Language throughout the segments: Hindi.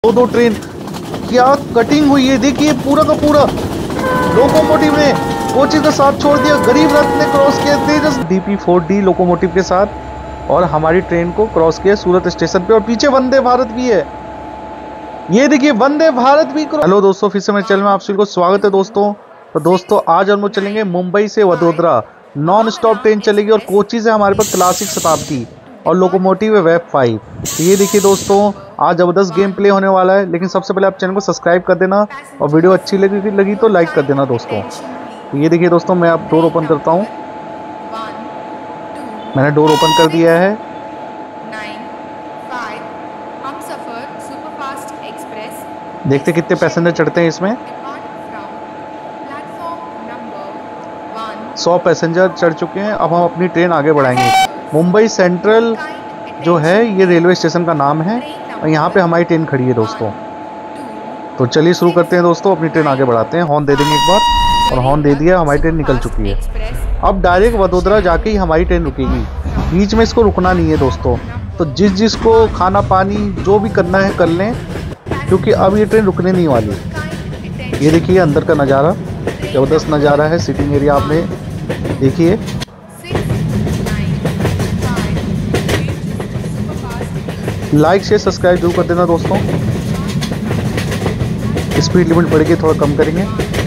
दो दो ट्रेन, क्या कटिंग हुई है। देखिए पूरा का पूरा लोकोमोटिव ने कोची का साथ छोड़ दिया, गरीब रथ ने क्रॉस किया तेजस DP4D लोकोमोटिव के साथ और हमारी ट्रेन को क्रॉस किया सूरत स्टेशन पे। और पीछे वंदे भारत भी है, ये देखिए वंदे भारत भी। हेलो दोस्तों, फिर से मेरे चैनल में आप सभी को स्वागत है दोस्तों। तो दोस्तों आज हम लोग चलेंगे मुंबई से वडोदरा, नॉन स्टॉप ट्रेन चलेगी और कोची से हमारे पास क्लासिक शताब्दी और लोकोमोटिव है वेब 5। तो ये देखिए दोस्तों आज जबरदस्त गेम प्ले होने वाला है, लेकिन सबसे पहले आप चैनल को सब्सक्राइब कर देना और वीडियो अच्छी लगी तो लाइक कर देना दोस्तों। तो ये देखिए दोस्तों मैं अब डोर ओपन करता हूँ, मैंने डोर ओपन कर दिया है। देखते कितने पैसेंजर चढ़ते हैं इसमें। 100 पैसेंजर चढ़ चुके हैं। अब हम अपनी ट्रेन आगे बढ़ाएंगे। मुंबई सेंट्रल जो है ये रेलवे स्टेशन का नाम है और यहाँ पे हमारी ट्रेन खड़ी है दोस्तों। तो चलिए शुरू करते हैं दोस्तों, अपनी ट्रेन आगे बढ़ाते हैं। हॉर्न दे देंगे एक बार, और हॉर्न दे दिया, हमारी ट्रेन निकल चुकी है। अब डायरेक्ट वडोदरा जाके ही हमारी ट्रेन रुकेगी, बीच में इसको रुकना नहीं है दोस्तों। तो जिस को खाना पानी जो भी करना है कर लें, क्योंकि अब ये ट्रेन रुकने नहीं वाली। ये देखिए अंदर का नज़ारा, ज़बरदस्त नज़ारा है। सिटिंग एरिया आपने देखिए। लाइक शेयर सब्सक्राइब जरूर कर देना दोस्तों। स्पीड लिमिट बढ़ के थोड़ा कम करेंगे।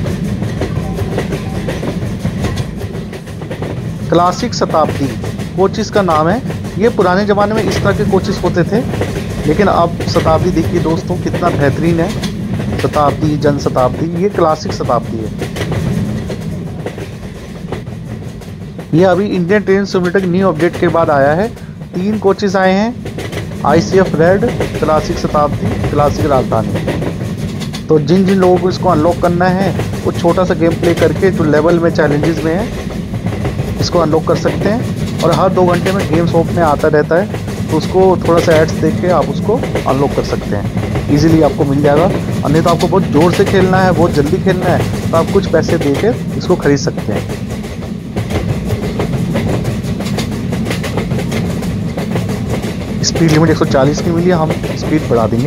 क्लासिक शताब्दी कोचिस का नाम है। ये पुराने ज़माने में इस तरह के कोचिस होते थे, लेकिन अब शताब्दी देखिए दोस्तों कितना बेहतरीन है। शताब्दी, जन शताब्दी, ये क्लासिक शताब्दी है। ये अभी Indian train simulator new update के बाद आया है। 3 कोचेस आए हैं, ICF red, classic Shatabdi, classic Rajdhani. तो जिन जिन लोगों को इसको अनलॉक करना है वो छोटा सा गेम प्ले करके जो लेवल में चैलेंजेस में है इसको अनलॉक कर सकते हैं। और हर 2 घंटे में गेम्स ओपन आता रहता है, तो उसको थोड़ा सा एड्स देख के आप उसको अनलॉक कर सकते हैं। इजीली आपको मिल जाएगा। और नहीं तो आपको बहुत जोर से खेलना है, बहुत जल्दी खेलना है, तो आप कुछ पैसे दे के इसको खरीद सकते हैं। स्पीड लिमिट 140 की मिली है, हम स्पीड बढ़ा देंगे।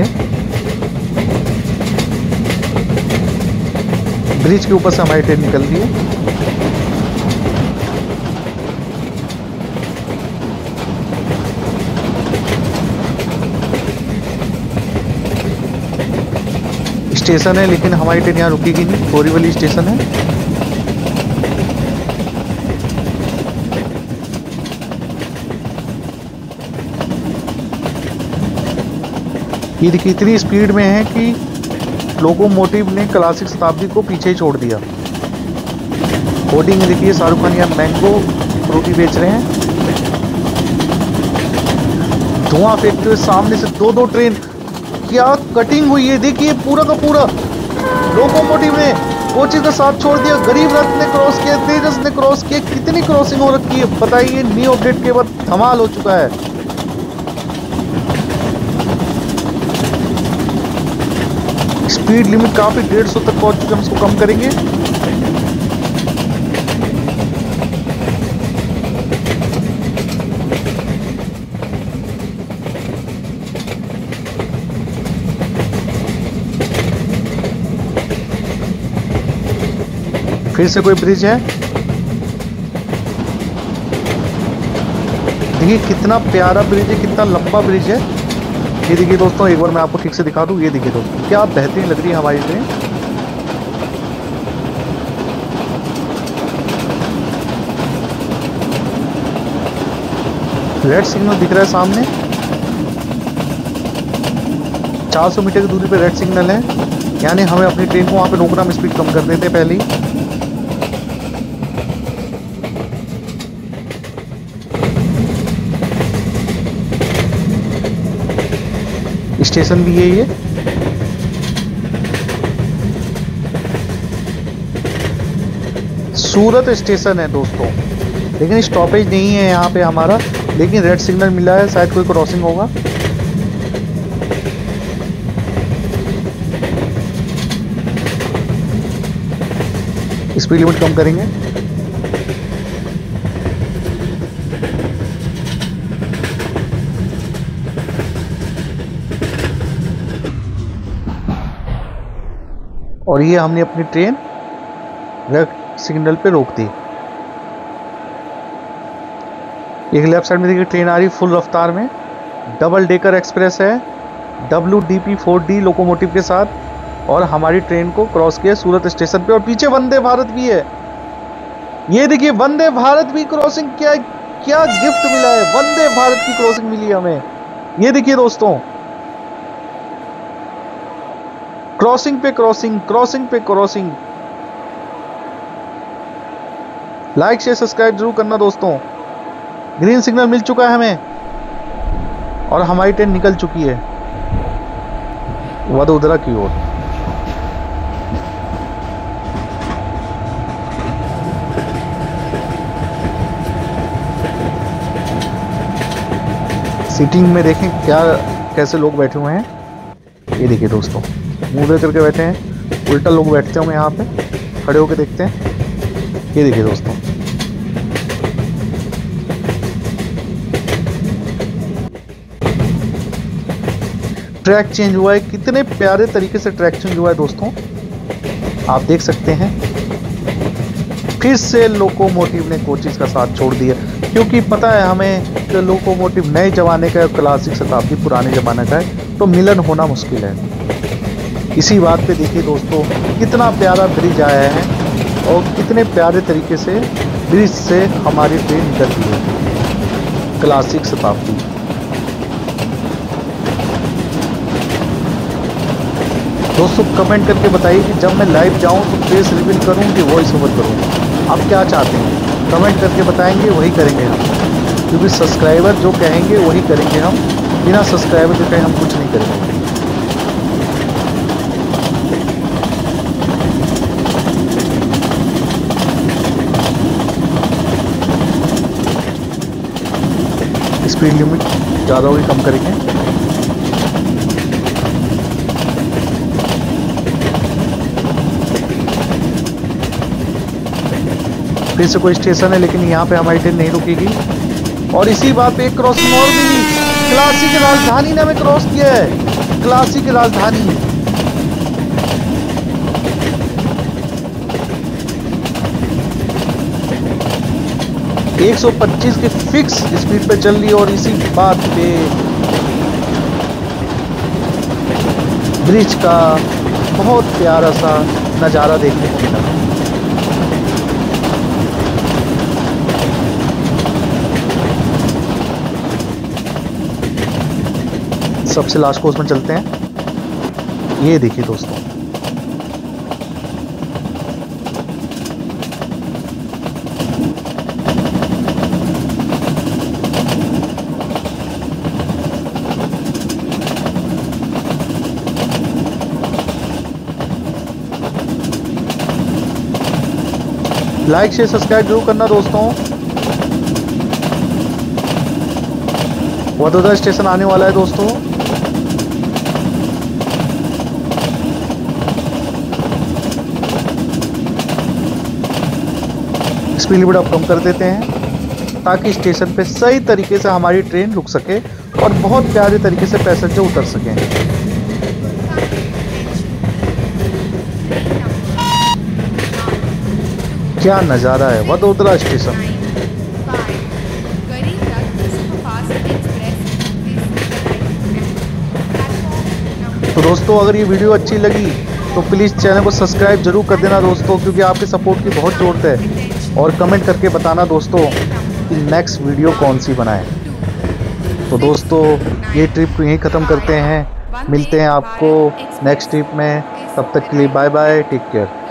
ब्रिज के ऊपर से हमारी ट्रेन निकल रही है। स्टेशन है लेकिन हमारी ट्रेन यहाँ रुकेगी नहीं, बोरीवली स्टेशन है। ये देखिए इतनी स्पीड में है कि लोकोमोटिव ने क्लासिक शताब्दी को पीछे ही छोड़ दिया। होर्डिंग देखिए, शाहरुख खान यहाँ मैंगो फ्रूटी बेच रहे हैं। धुआं फेंकते हुए सामने से 2-2 ट्रेन, क्या कटिंग हुई है। देखिए पूरा का पूरा लोकोमोटिव ने कोची का साथ छोड़ दिया, गरीब रथ ने क्रॉस किया, तेजस ने क्रॉस किया। कितनी क्रॉसिंग हो रखी है बताइए। न्यू अपडेट के बाद धमाल हो चुका है। स्पीड लिमिट काफी 150 तक पहुंच चुके, हम इसको कम करेंगे। फिर से कोई ब्रिज है, देखिए कितना प्यारा ब्रिज है, कितना लंबा ब्रिज है। ये देखिए दोस्तों एक बार मैं आपको ठीक से दिखा दूं। ये देखिए दोस्तों क्या बेहतरीन लग रही है हमारी ट्रेन। रेड सिग्नल दिख रहा है सामने, 400 मीटर की दूरी पे रेड सिग्नल है, यानी हमें अपनी ट्रेन को वहां पे रोकना। हम स्पीड कम कर देते हैं पहले ही। स्टेशन भी यही है। सूरत स्टेशन है दोस्तों, लेकिन स्टॉपेज नहीं है यहाँ पे हमारा, लेकिन रेड सिग्नल मिला है, शायद कोई क्रॉसिंग होगा। स्पीड लिमिट कम करेंगे। और ये हमने अपनी ट्रेन रेड सिग्नल पे रोक दी। एक लेफ्ट साइड में देखिए ट्रेन आ रही फुल रफ्तार में, डबल डेकर एक्सप्रेस है, WDP4D लोकोमोटिव के साथ, और हमारी ट्रेन को क्रॉस किया सूरत स्टेशन पे। और पीछे वंदे भारत भी है, ये देखिए वंदे भारत भी क्रॉसिंग। क्या क्या गिफ्ट मिला है, वंदे भारत की क्रॉसिंग मिली हमें। ये देखिए दोस्तों, क्रॉसिंग पे क्रॉसिंग, क्रॉसिंग पे क्रॉसिंग। लाइक शेयर सब्सक्राइब जरूर करना दोस्तों। ग्रीन सिग्नल मिल चुका है हमें और हमारी ट्रेन निकल चुकी है वडोदरा की ओर। सीटिंग में देखें क्या कैसे लोग बैठे हुए हैं। ये देखिए दोस्तों, मुंह दे करके बैठे हैं, उल्टा लोग बैठते होंगे यहाँ पे, खड़े होकर देखते हैं। ये देखिए दोस्तों, ट्रैक चेंज हुआ है, कितने प्यारे तरीके से ट्रैक चेंज हुआ है दोस्तों, आप देख सकते हैं। फिर से लोकोमोटिव ने कोचेस का साथ छोड़ दिया, क्योंकि पता है हमें कि लोकोमोटिव नए जमाने का, क्लासिक शताब्दी पुराने जमाने का है, तो मिलन होना मुश्किल है। इसी बात पे देखिए दोस्तों, कितना प्यारा ब्रिज आया है और कितने प्यारे तरीके से ब्रिज से हमारी ट्रेन निकलती है क्लासिक शताब्दी। दोस्तों कमेंट करके बताइए कि जब मैं लाइव जाऊं तो फेस रिवील करूं कि वॉइस ओवर करूं, आप क्या चाहते हैं? कमेंट करके बताएंगे, वही करेंगे हम, क्योंकि सब्सक्राइबर जो कहेंगे वही करेंगे हम, बिना सब्सक्राइबर के कहे हम कुछ नहीं करेंगे। स्पीड लिमिट ज़्यादा होगी, कम करेंगे। फिर से कोई स्टेशन है, लेकिन यहाँ पे हमारी ट्रेन नहीं रुकेगी। और इसी बात पे एक क्रॉसिंग और भी, क्लासिक राजधानी ने हमें क्रॉस किया है, क्लासिक राजधानी। एक 125 की फिक्स स्पीड पे चल रही है। और इसी बात पे ब्रिज का बहुत प्यारा सा नज़ारा देखने को मिला। सबसे लास्ट कोर्स में चलते हैं। ये देखिए दोस्तों, लाइक शेयर सब्सक्राइब जरूर करना दोस्तों। वडोदरा स्टेशन आने वाला है दोस्तों। स्पीड लिमिट आप कम कर देते हैं ताकि स्टेशन पे सही तरीके से हमारी ट्रेन रुक सके और बहुत प्यारे तरीके से पैसेंजर उतर सकें। क्या नज़ारा है वडोदरा स्टेशन। तो दोस्तों अगर ये वीडियो अच्छी लगी तो प्लीज़ चैनल को सब्सक्राइब जरूर कर देना दोस्तों, क्योंकि आपके सपोर्ट की बहुत ज़रूरत है। और कमेंट करके बताना दोस्तों कि नेक्स्ट वीडियो कौन सी बनाएं। तो दोस्तों ये ट्रिप को यहीं ख़त्म करते हैं, मिलते हैं आपको नेक्स्ट ट्रिप में। तब तक के लिए बाय बाय, टेक केयर।